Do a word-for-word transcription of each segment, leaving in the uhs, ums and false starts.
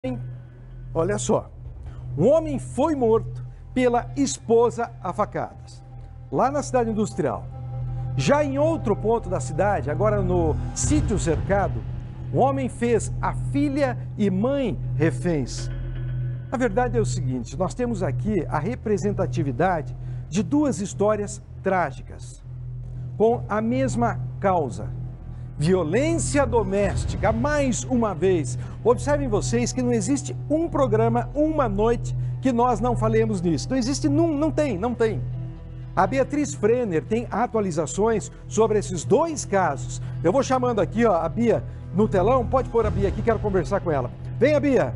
Olha só, um homem foi morto pela esposa a facadas, lá na cidade industrial. Já em outro ponto da cidade, agora no sítio cercado, um homem fez a filha e mãe reféns. A verdade é o seguinte, nós temos aqui a representatividade de duas histórias trágicas, com a mesma causa. Violência doméstica, mais uma vez. Observem vocês que não existe um programa, uma noite, que nós não falemos nisso. Não existe, não, não tem, não tem. A Beatriz Frenner tem atualizações sobre esses dois casos. Eu vou chamando aqui, ó, a Bia no telão. Pode pôr a Bia aqui, quero conversar com ela. Venha, Bia.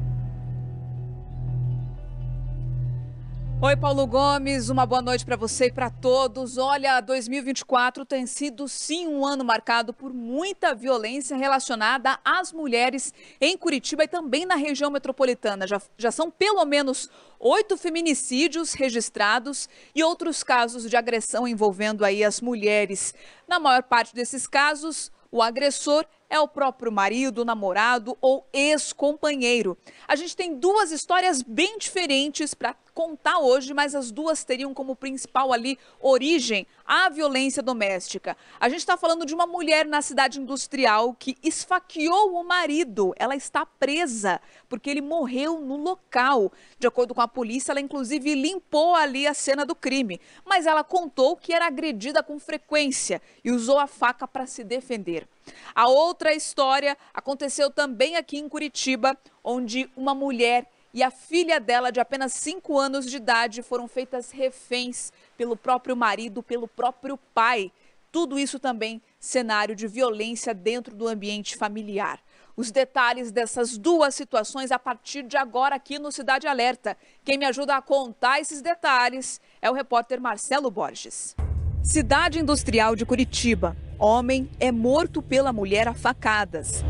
Oi, Paulo Gomes, uma boa noite para você e para todos. Olha, dois mil e vinte e quatro tem sido sim um ano marcado por muita violência relacionada às mulheres em Curitiba e também na região metropolitana. Já, já são pelo menos oito feminicídios registrados e outros casos de agressão envolvendo aí as mulheres. Na maior parte desses casos, o agressor é o próprio marido, namorado ou ex-companheiro. A gente tem duas histórias bem diferentes para contar hoje, mas as duas teriam como principal ali origem a violência doméstica. A gente está falando de uma mulher na cidade industrial que esfaqueou o marido. Ela está presa porque ele morreu no local. De acordo com a polícia, ela inclusive limpou ali a cena do crime, mas ela contou que era agredida com frequência e usou a faca para se defender. A outra história aconteceu também aqui em Curitiba, onde uma mulher e a filha dela, de apenas cinco anos de idade, foram feitas reféns pelo próprio marido, pelo próprio pai. Tudo isso também cenário de violência dentro do ambiente familiar. Os detalhes dessas duas situações a partir de agora aqui no Cidade Alerta. Quem me ajuda a contar esses detalhes é o repórter Marcelo Borges. Cidade Industrial de Curitiba. Homem é morto pela mulher a facadas.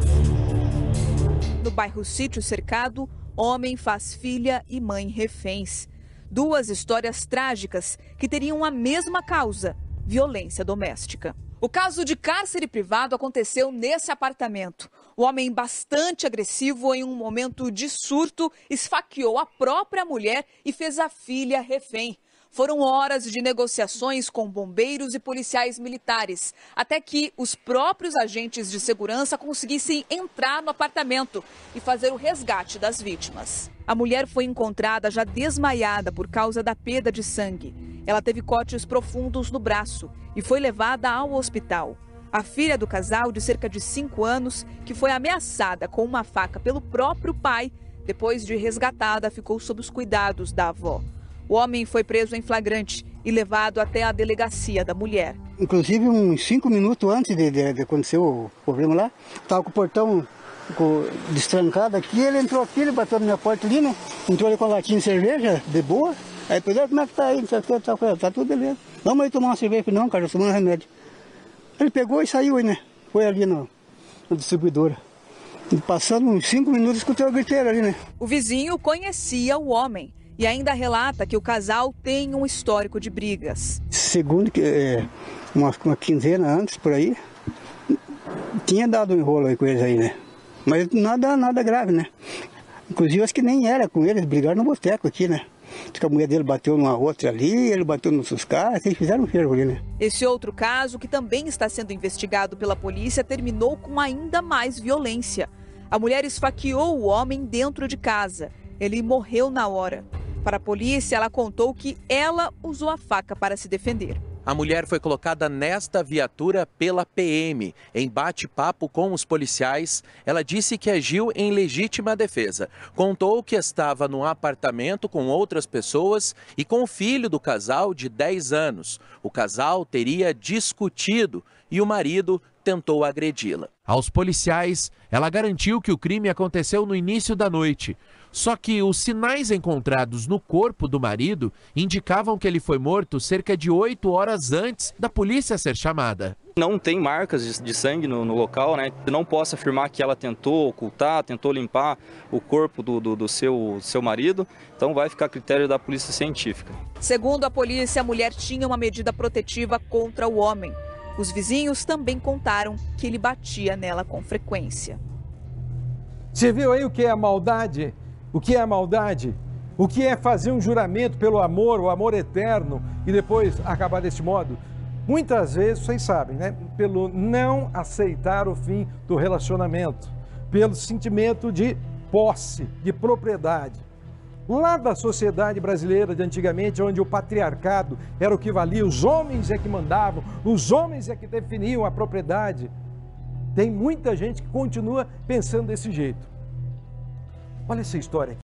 No bairro Sítio Cercado, homem faz filha e mãe reféns. Duas histórias trágicas que teriam a mesma causa, violência doméstica. O caso de cárcere privado aconteceu nesse apartamento. O homem, bastante agressivo, em um momento de surto, esfaqueou a própria mulher e fez a filha refém. Foram horas de negociações com bombeiros e policiais militares, até que os próprios agentes de segurança conseguissem entrar no apartamento e fazer o resgate das vítimas. A mulher foi encontrada já desmaiada por causa da perda de sangue. Ela teve cortes profundos no braço e foi levada ao hospital. A filha do casal, de cerca de cinco anos, que foi ameaçada com uma faca pelo próprio pai, depois de resgatada, ficou sob os cuidados da avó. O homem foi preso em flagrante e levado até a delegacia da mulher. Inclusive, uns cinco minutos antes de, de, de acontecer o problema lá, estava com o portão com, destrancado aqui, ele entrou aqui, ele bateu na minha porta ali, né? Entrou ali com a latinha de cerveja, de boa. Aí depois, como é que tá aí? Tá, tá, tá, tá tudo beleza. Vamos aí tomar uma cerveja. Eu falei, não, cara, eu tô tomando remédio. Ele pegou e saiu aí, né? Foi ali no, na distribuidora. E passando uns cinco minutos, escutei o griteiro ali, né? O vizinho conhecia o homem e ainda relata que o casal tem um histórico de brigas. Segundo que é, uma, uma quinzena antes, por aí, tinha dado um enrolo aí com eles aí, né? Mas nada, nada grave, né? Inclusive, acho que nem era com eles, brigaram no boteco aqui, né? A mulher dele bateu numa outra ali, ele bateu nos seus caras, eles fizeram um fervo ali, né? Esse outro caso, que também está sendo investigado pela polícia, terminou com ainda mais violência. A mulher esfaqueou o homem dentro de casa. Ele morreu na hora. Para a polícia, ela contou que ela usou a faca para se defender. A mulher foi colocada nesta viatura pela P M. Em bate-papo com os policiais, ela disse que agiu em legítima defesa. Contou que estava no apartamento com outras pessoas e com o filho do casal de dez anos. O casal teria discutido e o marido tentou agredi-la. Aos policiais, ela garantiu que o crime aconteceu no início da noite. Só que os sinais encontrados no corpo do marido indicavam que ele foi morto cerca de oito horas antes da polícia ser chamada. Não tem marcas de, de sangue no, no local, né? Não posso afirmar que ela tentou ocultar, tentou limpar o corpo do, do, do seu, seu marido. Então vai ficar a critério da polícia científica. Segundo a polícia, a mulher tinha uma medida protetiva contra o homem. Os vizinhos também contaram que ele batia nela com frequência. Você viu aí o que é a maldade? O que é a maldade? O que é fazer um juramento pelo amor, o amor eterno, e depois acabar deste modo? Muitas vezes, vocês sabem, né? Pelo não aceitar o fim do relacionamento, pelo sentimento de posse, de propriedade. Lá da sociedade brasileira de antigamente, onde o patriarcado era o que valia, os homens é que mandavam, os homens é que definiam a propriedade. Tem muita gente que continua pensando desse jeito. Olha essa história aqui.